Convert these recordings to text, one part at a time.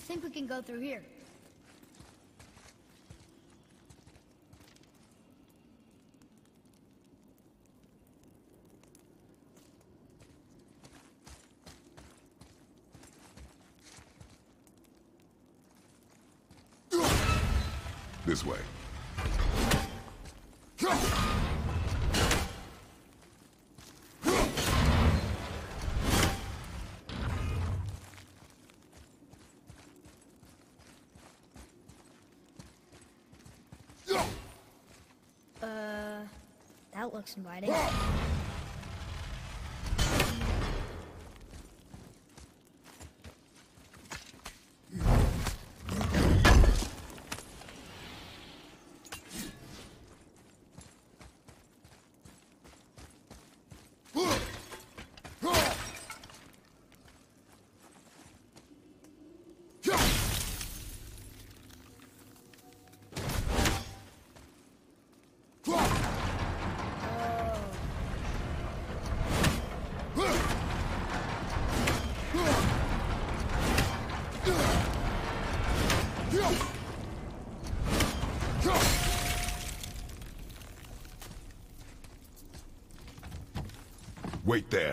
think we can go through here. This way. That looks inviting. Wait there.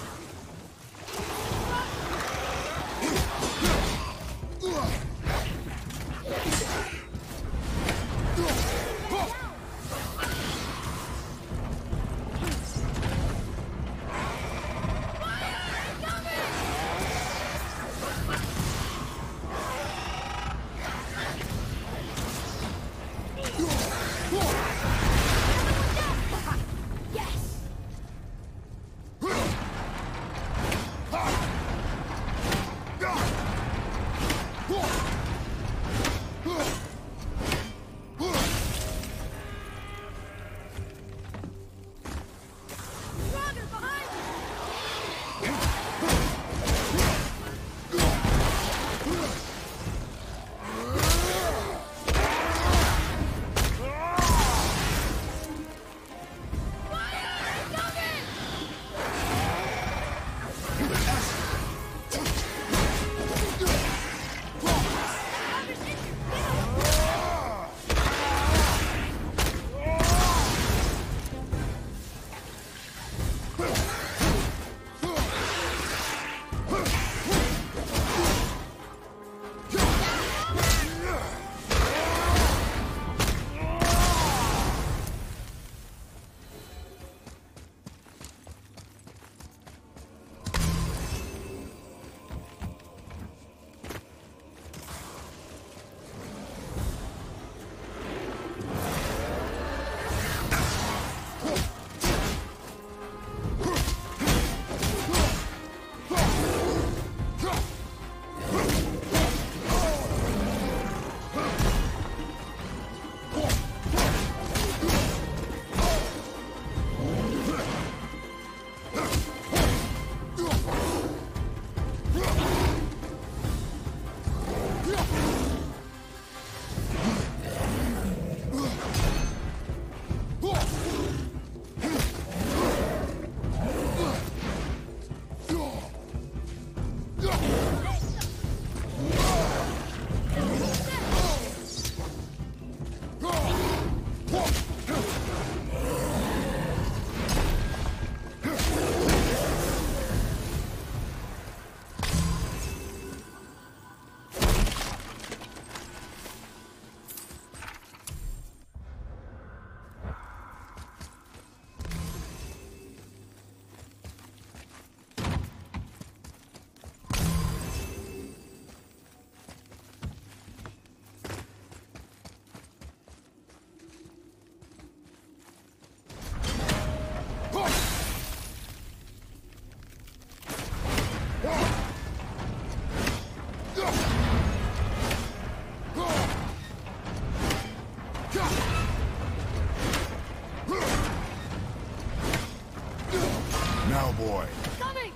Now, boy. Coming!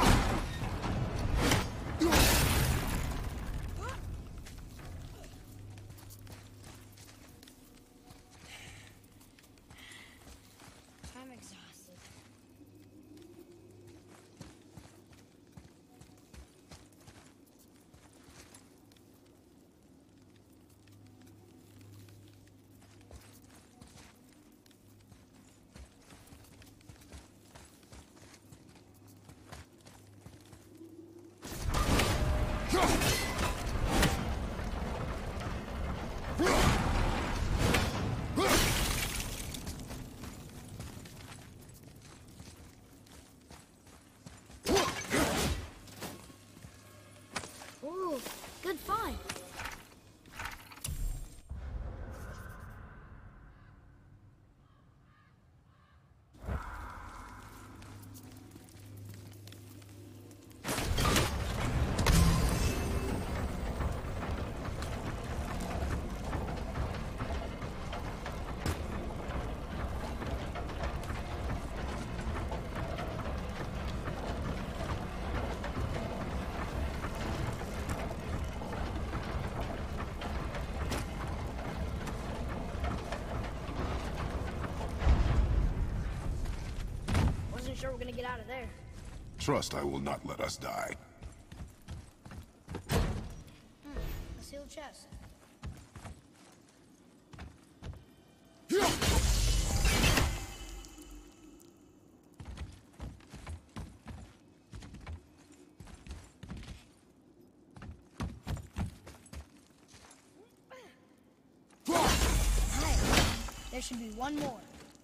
I'm exhausted. get out of there. Trust I will not let us die. A sealed chest. There should be one more.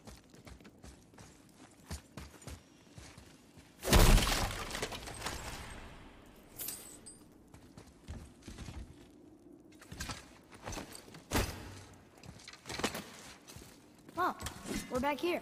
Oh, we're back here.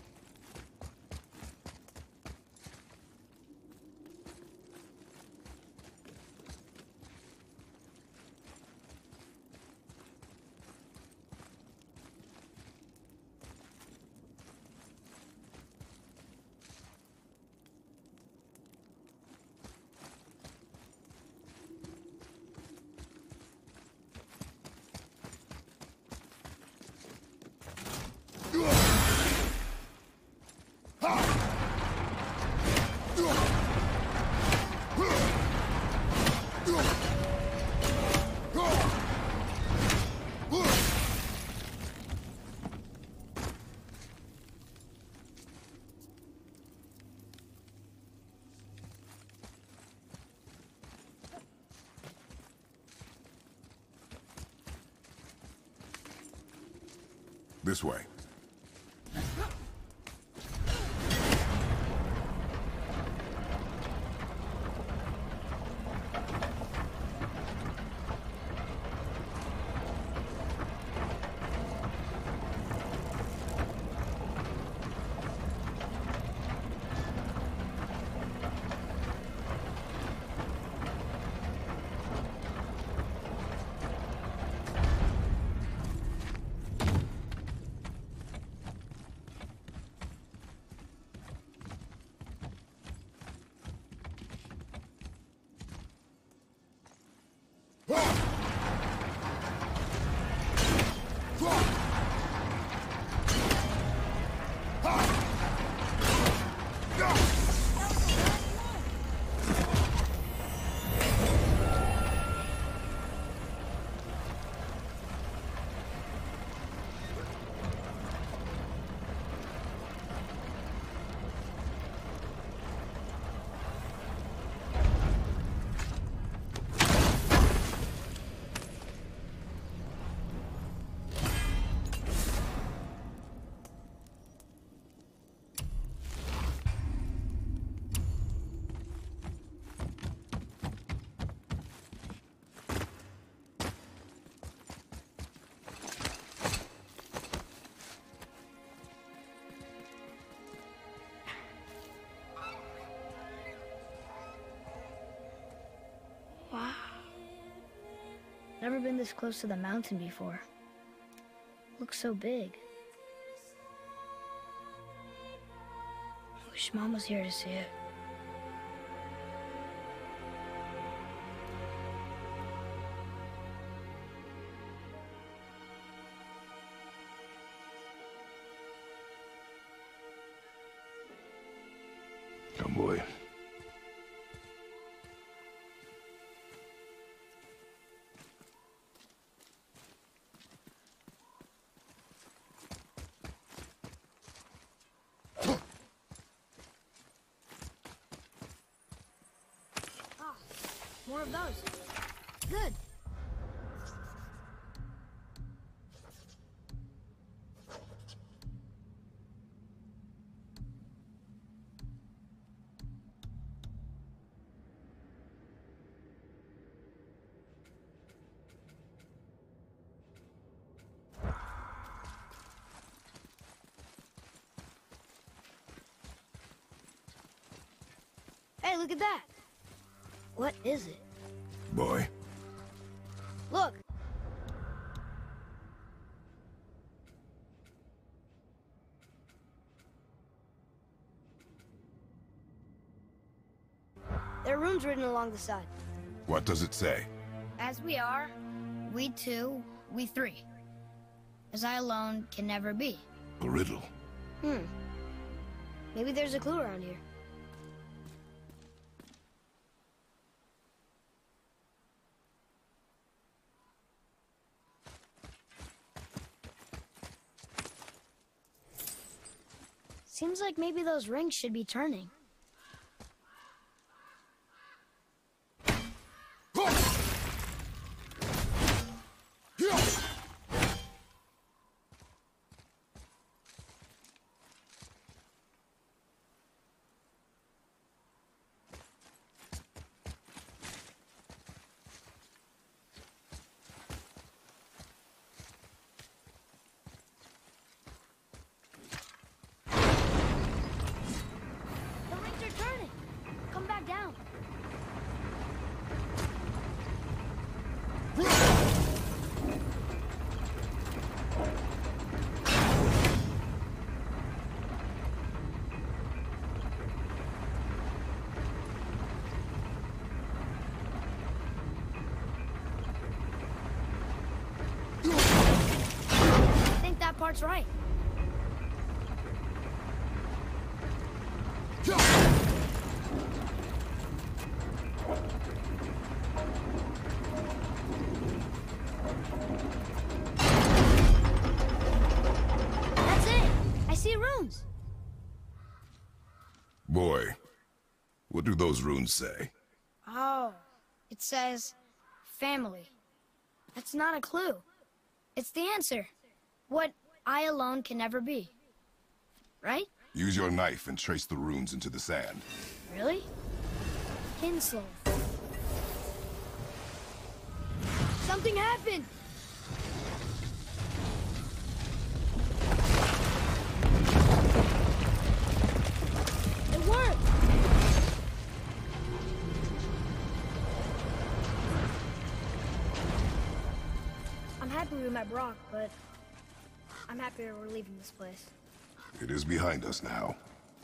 This way. Never been this close to the mountain before. Looks so big. I wish Mom was here to see it. Come, boy. More of those. Good. Hey, look at that. What is it? Boy. Look. There are runes written along the side. What does it say? As we are, we two, we three. As I alone can never be. A riddle. Maybe there's a clue around here. Seems like maybe those rings should be turning. The rings are turning. Come back down. I think that part's right. That's it. I see runes. Boy, what do those runes say? Oh, it says family. That's not a clue. It's the answer. What I alone can never be. Right? Use your knife and trace the runes into the sand. Really? Kinslow. Something happened! It worked! I'm happy we met Brock, but I'm happier we're leaving this place. It is behind us now.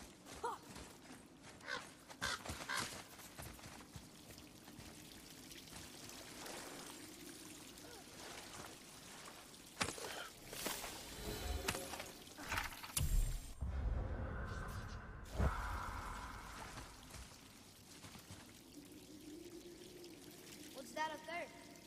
What's that up there?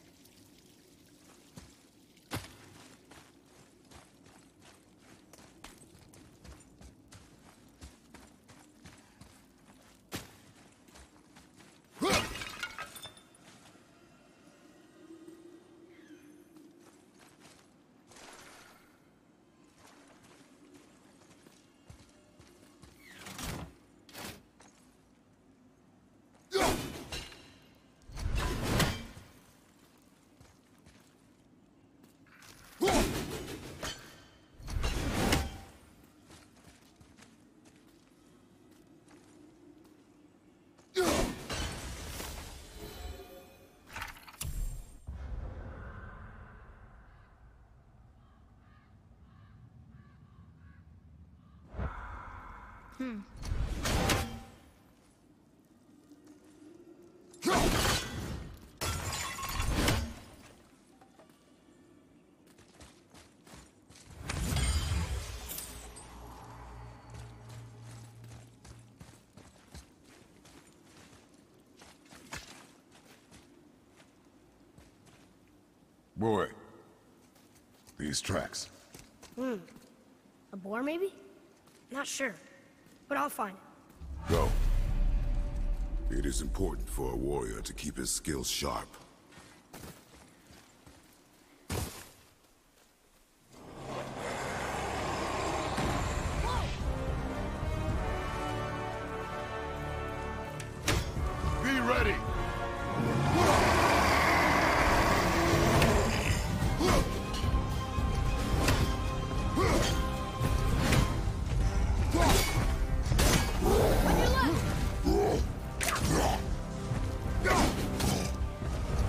Boy, these tracks. A boar, maybe? Not sure, but I'll find it. Go. It is important for a warrior to keep his skills sharp. Be ready! On your left!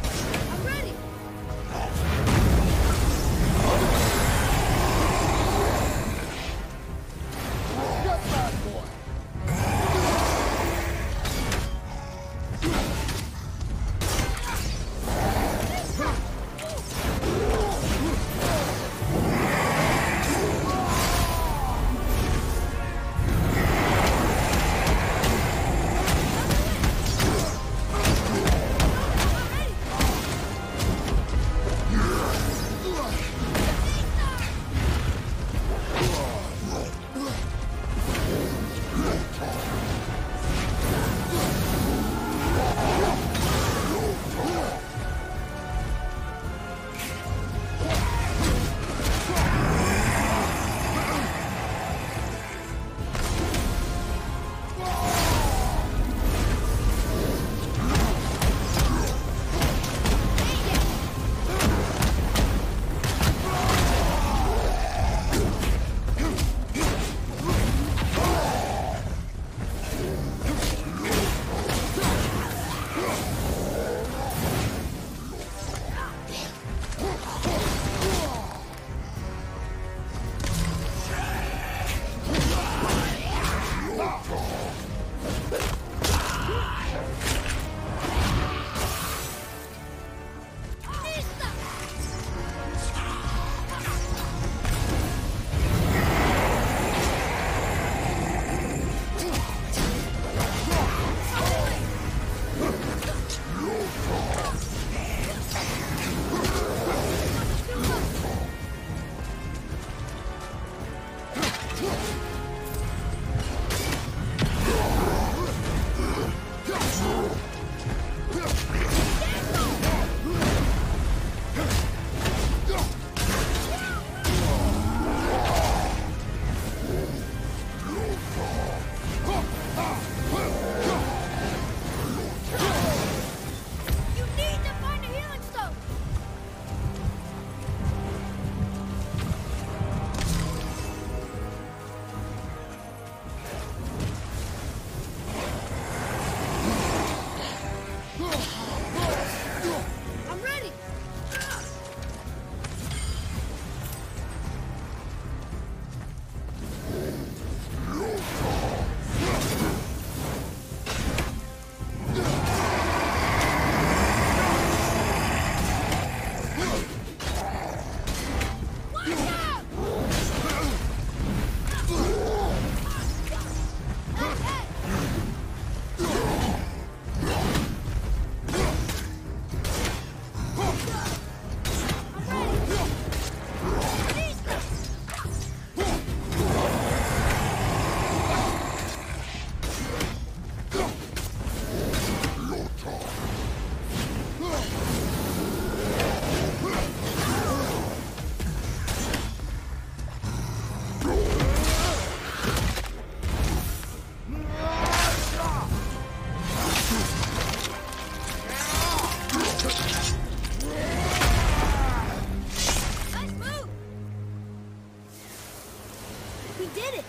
did it!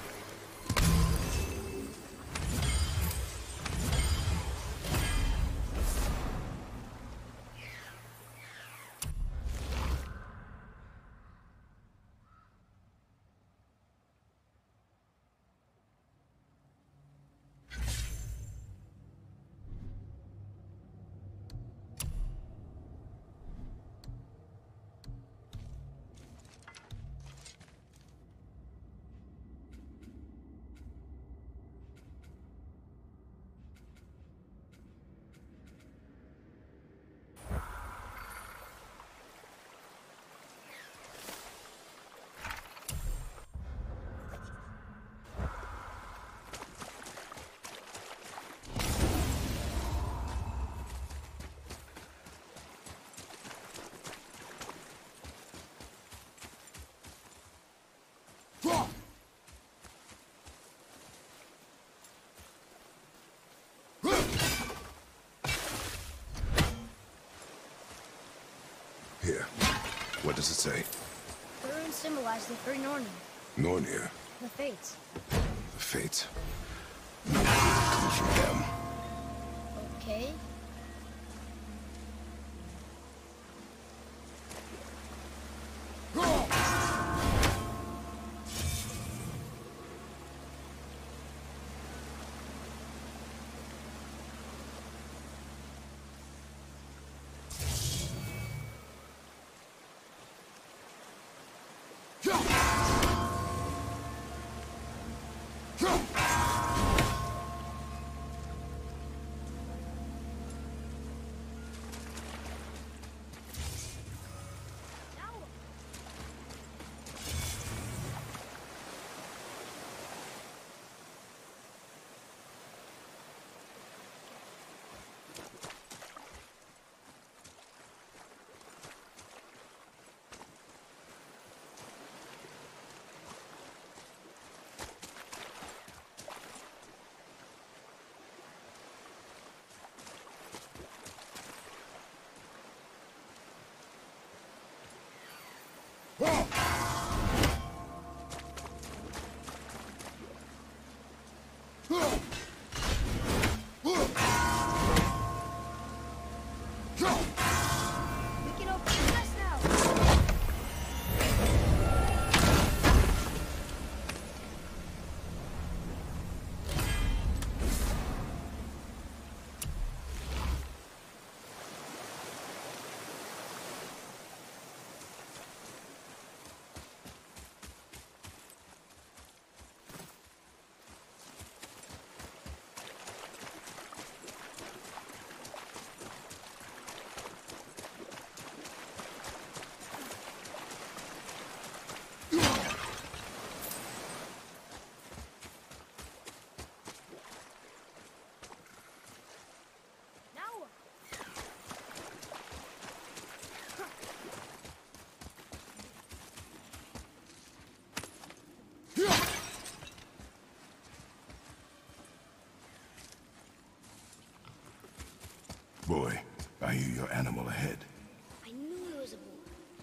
Here. What does it say? The runes symbolize the three Nornir. Nornir. The Fates. The Fates. No clue from them. Okay. We can open the chest now. Boy, I hear your animal ahead. I knew it was a boar.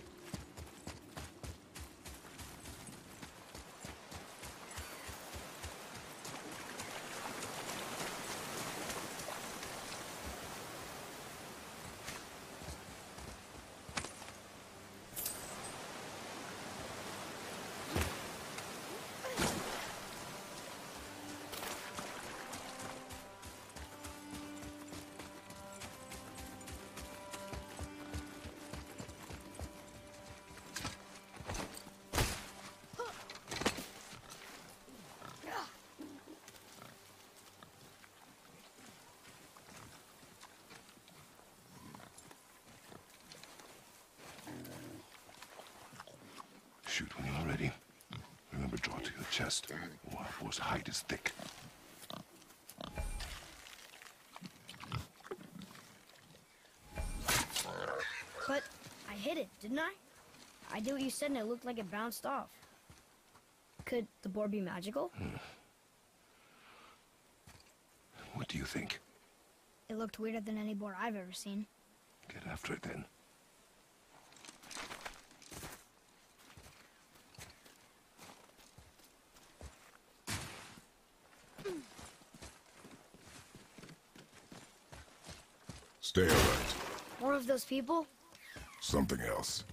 Shoot when you're ready. Remember, draw to your chest. Wild boar's hide is thick. But I hit it, didn't I? I did what you said and it looked like it bounced off. Could the boar be magical? What do you think? It looked weirder than any boar I've ever seen. Get after it then. Stay alert. More of those people? Something else.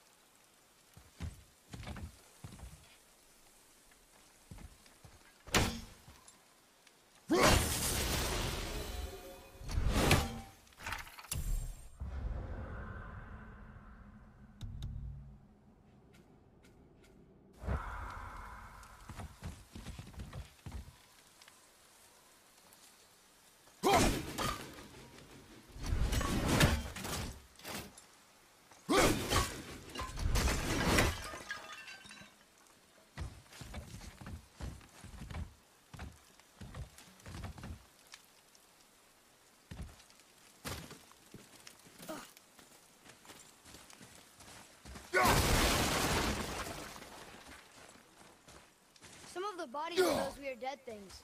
Some of the bodies of those weird dead things.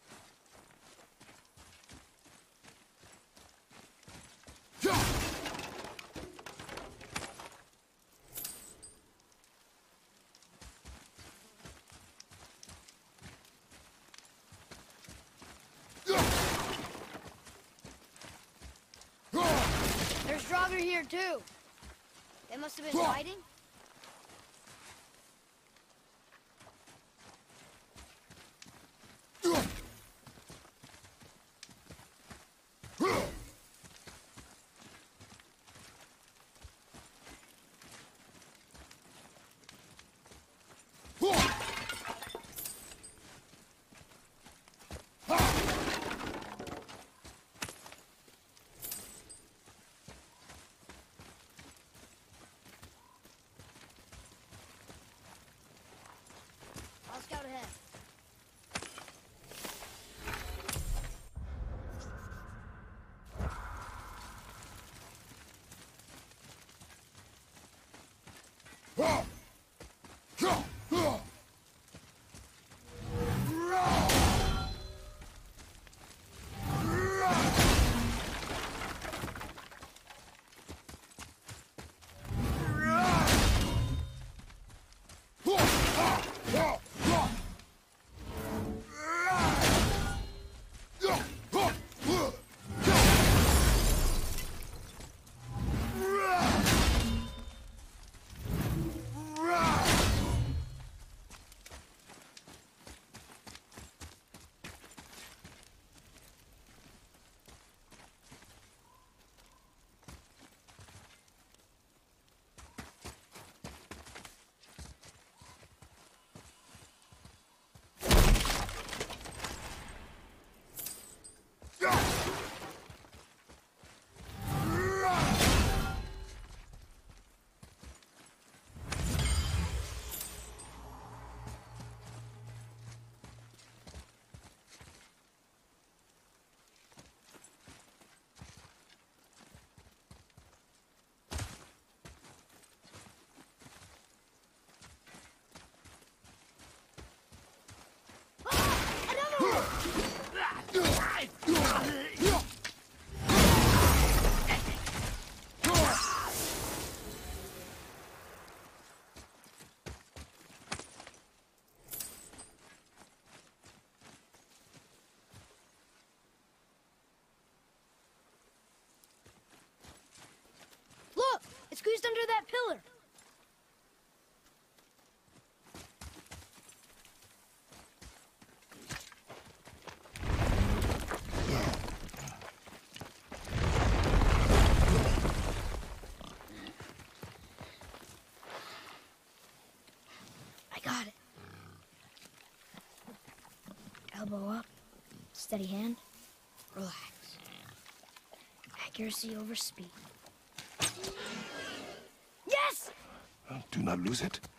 There's Draugr here too. They must have been fighting. I'll scout ahead. Look! It's squeezed under that pillar! I got it. Elbow up, steady hand, relax. Accuracy over speed. Yes! Do not lose it.